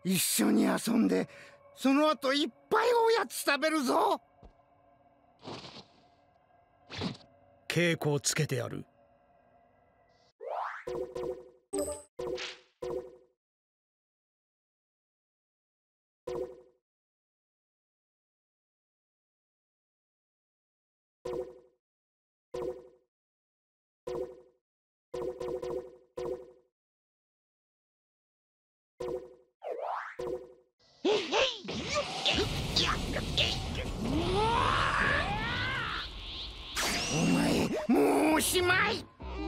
一緒に遊んでその後いっぱいおやつ食べるぞ。 稽古をつけてやる。 お前もうおしまい。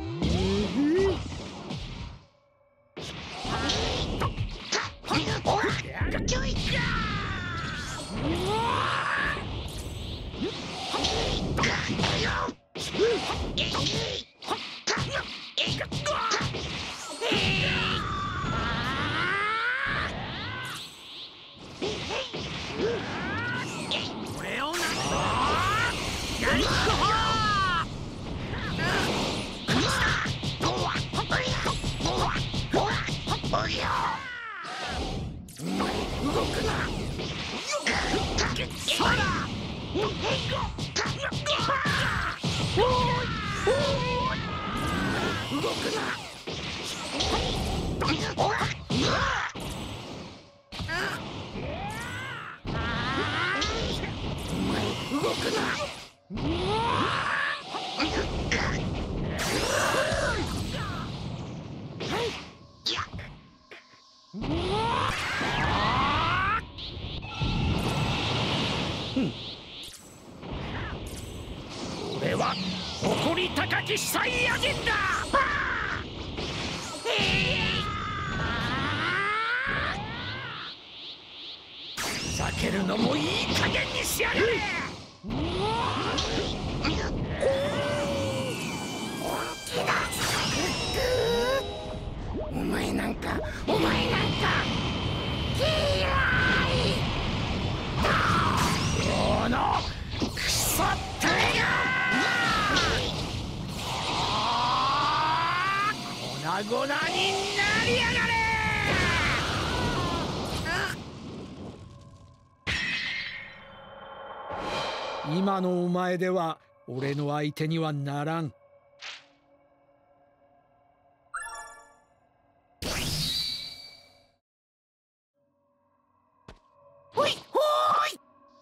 俺は誇り高きサイヤ人だ。避けるのもいい加減にしやがれ。 お前なんか嫌い。 このクソって粉々になりやがれ。今のお前では俺の相手にはならん。 ほいほい。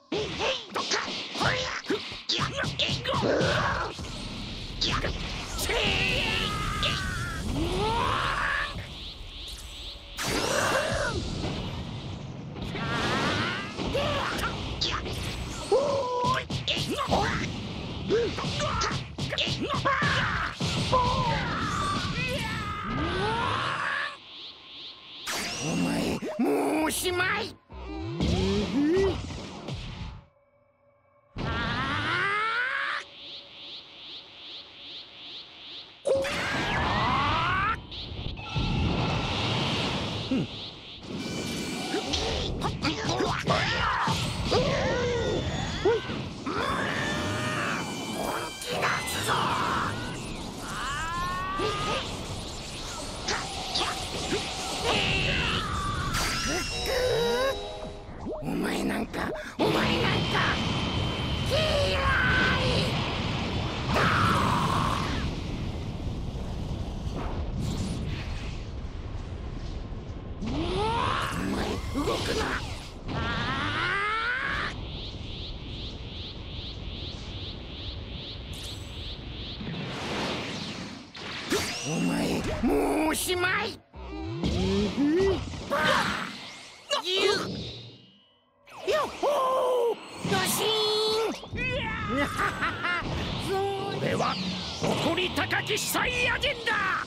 お前もうおしまい。お前なんか嫌い。お前動くな。お前もうおしまい。よっほー、ドシーン。 俺は誇り高きサイヤ人だ。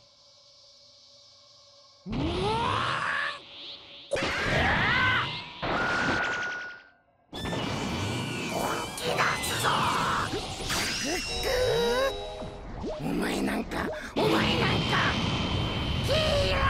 お前なんか嫌い。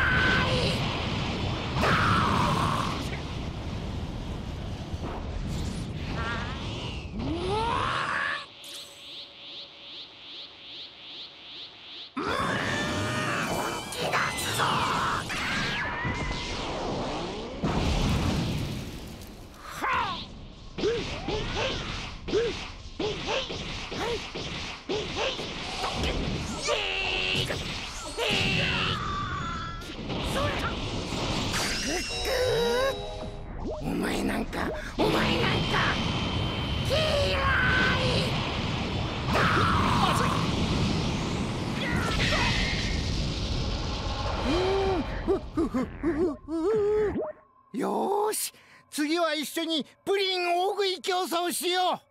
お前なんか嫌い。よーし、次は一緒にプリン大食い競争しよう。